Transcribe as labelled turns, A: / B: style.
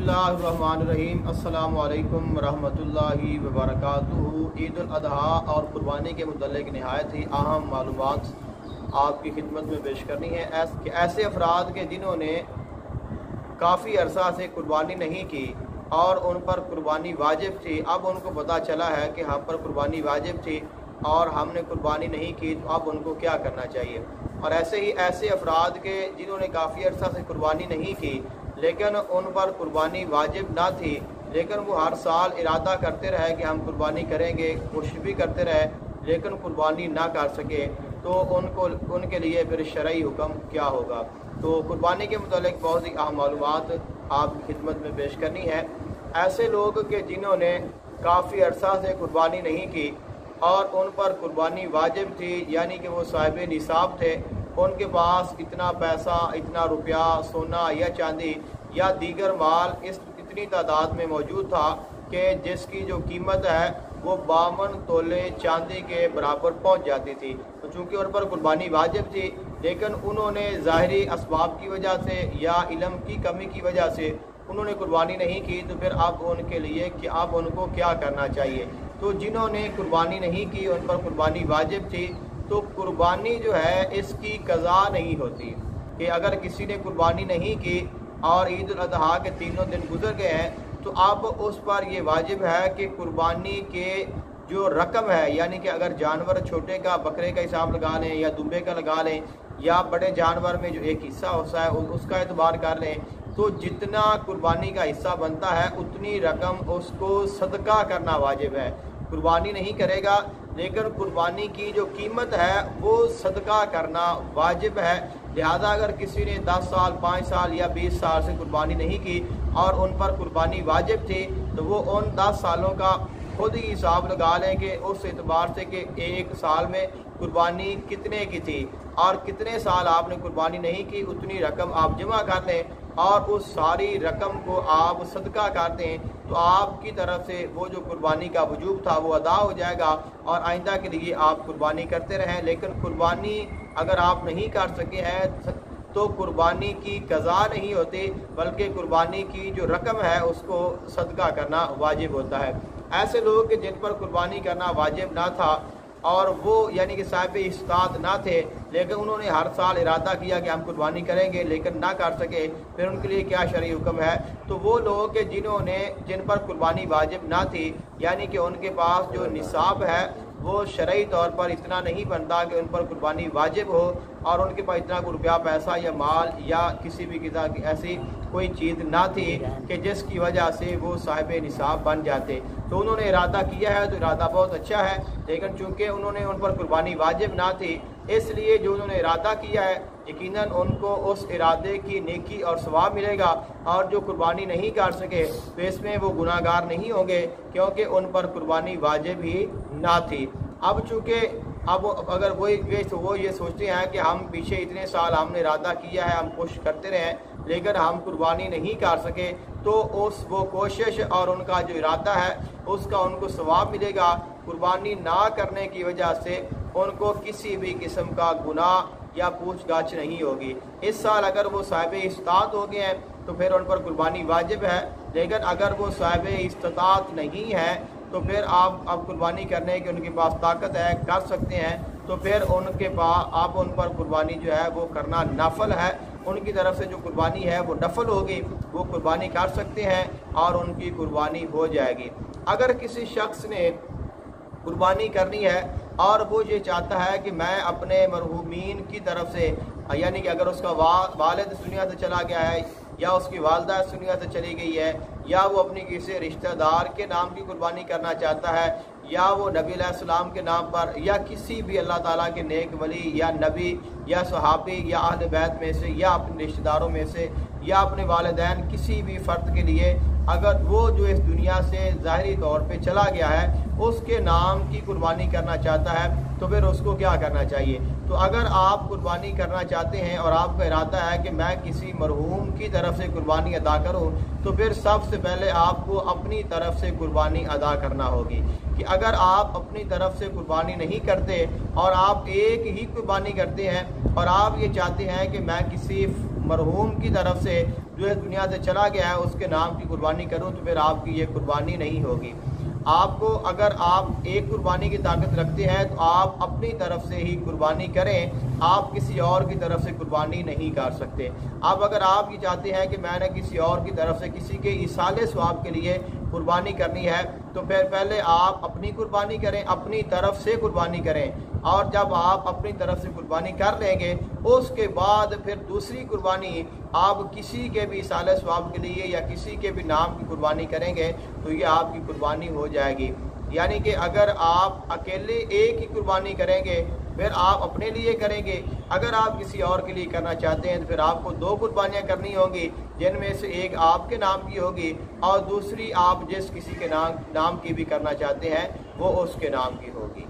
A: बिस्मिल्लाहिर्रहमानिर्रहीम। अस्सलामु अलैकुम रहमतुल्लाहि व बरकातुहू। ईद उल अज़हा और कुर्बानी के मुतल्लिक़ नहायत ही अहम मालूमात आपकी खिदमत में पेश करनी है। ऐसे अफराद के जिन्होंने काफ़ी अरसा से कुर्बानी नहीं की और उन पर कुर्बानी वाजिब थी, अब उनको पता चला है कि हम पर कुर्बानी वाजिब थी और हमने कुर्बानी नहीं की, तो अब उनको क्या करना चाहिए। और ऐसे ही ऐसे अफराद के जिन्होंने काफ़ी अरसा से कुर्बानी नहीं की लेकिन उन पर कुर्बानी वाजिब ना थी, लेकिन वो हर साल इरादा करते रहे कि हम कुर्बानी करेंगे, कोशिश भी करते रहे लेकिन कुर्बानी ना कर सके, तो उनके लिए फिर शरई हुक्म क्या होगा। तो कुर्बानी के मुतालिक बहुत ही अहम मालूमात आपकी खिदमत में पेश करनी है। ऐसे लोग के जिन्होंने काफ़ी अरसा से कुर्बानी नहीं की और उन पर कुर्बानी वाजिब थी, यानी कि वो साहिब निसाब थे, उनके पास इतना पैसा, इतना रुपया, सोना या चांदी या दीगर माल इतनी तादाद में मौजूद था कि जिसकी जो कीमत है वो 52 तोले चांदी के बराबर पहुंच जाती थी। तो चूँकि उन पर कुर्बानी वाजिब थी लेकिन उन्होंने ज़ाहिरी असबाब की वजह से या इल्म की कमी की वजह से उन्होंने कुर्बानी नहीं की, तो फिर अब उनके लिए कि अब उनको क्या करना चाहिए। तो जिन्होंने कुर्बानी नहीं की, उन पर कुर्बानी वाजिब थी, तो कुर्बानी जो है इसकी कज़ा नहीं होती कि अगर किसी ने कुर्बानी नहीं की और ईद उल अज़हा के तीनों दिन गुजर गए हैं तो अब उस पर ये वाजिब है कि कुर्बानी के जो रकम है, यानी कि अगर जानवर छोटे का बकरे का हिसाब लगा लें या दुम्बे का लगा लें या बड़े जानवर में जो एक हिस्सा होता है उसका एतबार कर लें, तो जितना कुर्बानी का हिस्सा बनता है उतनी रकम उसको सदका करना वाजिब है। कुर्बानी नहीं करेगा लेकिन कुर्बानी की जो कीमत है वो सदका करना वाजिब है। लिहाजा अगर किसी ने 10 साल, 5 साल या 20 साल से कुर्बानी नहीं की और उन पर कुर्बानी वाजिब थी, तो वो उन 10 सालों का खुद ही हिसाब लगा लें कि उस एतबार से कि एक साल में कुर्बानी कितने की थी और कितने साल आपने कुर्बानी नहीं की, उतनी रकम आप जमा कर लें और उस सारी रकम को आप सदका कर दें, तो आपकी तरफ से वो जो कुर्बानी का वजूब था वो अदा हो जाएगा और आइंदा के लिए आप कुर्बानी करते रहें। लेकिन कुर्बानी अगर आप नहीं कर सके हैं तो कुर्बानी की कज़ा नहीं होती, बल्कि कुर्बानी की जो रकम है उसको सदका करना वाजिब होता है। ऐसे लोग जिन पर कुर्बानी करना वाजिब ना था और वो यानी कि साहिब इस्तात ना थे, लेकिन उन्होंने हर साल इरादा किया कि हम कुर्बानी करेंगे लेकिन ना कर सके, फिर उनके लिए क्या शरई हुक्म है। तो वो लोग के जिन पर कुर्बानी वाजिब ना थी, यानी कि उनके पास जो निसाब है वो शरई तौर पर इतना नहीं बनता कि उन पर कुर्बानी वाजिब हो और उनके पास इतना रुपया, पैसा या माल या किसी भी किस्म की ऐसी कोई चीज़ ना थी कि जिसकी वजह से वो साहिब निसाब बन जाते। तो उन्होंने इरादा किया है, तो इरादा बहुत अच्छा है, लेकिन चूँकि उन्होंने उन पर कुर्बानी वाजिब ना थी, इसलिए जो उन्होंने इरादा किया है यकीनन उनको उस इरादे की नेकी और सवाब मिलेगा और जो कुर्बानी नहीं कर सके तो इसमें वो गुनाहगार नहीं होंगे, क्योंकि उन पर कुर्बानी वाजिब ही ना थी। अब चूँकि अब अगर वो ये सोचते हैं कि हम पीछे इतने साल हमने इरादा किया है, हम कोशिश करते रहे लेकिन हम कुर्बानी नहीं कर सके, तो वो कोशिश और उनका जो इरादा है उसका उनको सवाब मिलेगा। कुर्बानी ना करने की वजह से उनको किसी भी किस्म का गुनाह या पूछताछ नहीं होगी। इस साल अगर वो साहिब इस्तात हो गए हैं तो फिर उन पर कुर्बानी वाजिब है, लेकिन अगर वो साहिब इस्तात नहीं है तो फिर आप कुर्बानी करने की उनके पास ताकत है, कर सकते हैं, तो फिर उनके पास आप उन पर कुर्बानी जो है वो करना नफल है। उनकी तरफ से जो कुर्बानी है वो नफल होगी, वो कुर्बानी कर सकते हैं और उनकी कुर्बानी हो जाएगी। अगर किसी शख्स ने कुर्बानी करनी है और वो ये चाहता है कि मैं अपने मरहूमीन की तरफ से, यानी कि अगर उसका वालिद दुनिया से चला गया है या उसकी वालदा दुनिया से चली गई है या वो अपनी किसी रिश्तेदार के नाम की कुर्बानी करना चाहता है या वो नबी अलैहिस्सलाम के नाम पर या किसी भी अल्लाह ताला के नेक वली या नबी या सहाबी या अहले बैत में से या अपने रिश्तेदारों में से या अपने वालिदैन किसी भी फ़र्द के लिए अगर वो जो इस दुनिया से ज़ाहिरी तौर पे चला गया है उसके नाम की कुर्बानी करना चाहता है, तो फिर उसको क्या करना चाहिए। तो अगर आप कुर्बानी करना चाहते हैं और आपका इरादा है कि मैं किसी मरहूम की तरफ से कुर्बानी अदा करूं, तो फिर सबसे पहले आपको अपनी तरफ से कुर्बानी अदा करना होगी। कि अगर आप अपनी तरफ से कुर्बानी नहीं करते और आप एक ही कुर्बानी करते हैं और आप ये चाहते हैं कि मैं किसी मरहूम की तरफ से जो इस दुनिया से चला गया है उसके नाम की कुर्बानी करूं तो फिर आपकी ये कुर्बानी नहीं होगी। आपको अगर आप एक कुर्बानी की ताकत रखते हैं तो आप अपनी तरफ से ही कुर्बानी करें, आप किसी और की तरफ से कुर्बानी नहीं कर सकते। अब अगर आप ये चाहते हैं कि मैंने किसी और की तरफ से किसी के इसाले सवाब के लिए कुर्बानी करनी है तो फिर पहले आप अपनी कुर्बानी करें, अपनी तरफ से कुर्बानी करें, और जब आप अपनी तरफ से कुर्बानी कर लेंगे उसके बाद फिर दूसरी कुर्बानी आप किसी के भी इसाले सवाब के लिए या किसी के भी नाम की कुर्बानी करेंगे तो ये आपकी कुर्बानी हो जाएगी। यानी कि अगर आप अकेले एक ही कुर्बानी करेंगे फिर आप अपने लिए करेंगे, अगर आप किसी और के लिए करना चाहते हैं तो फिर आपको दो कुर्बानियाँ करनी होंगी, जिनमें से एक आपके नाम की होगी और दूसरी आप जिस किसी के नाम की भी करना चाहते हैं वो उसके नाम की होगी।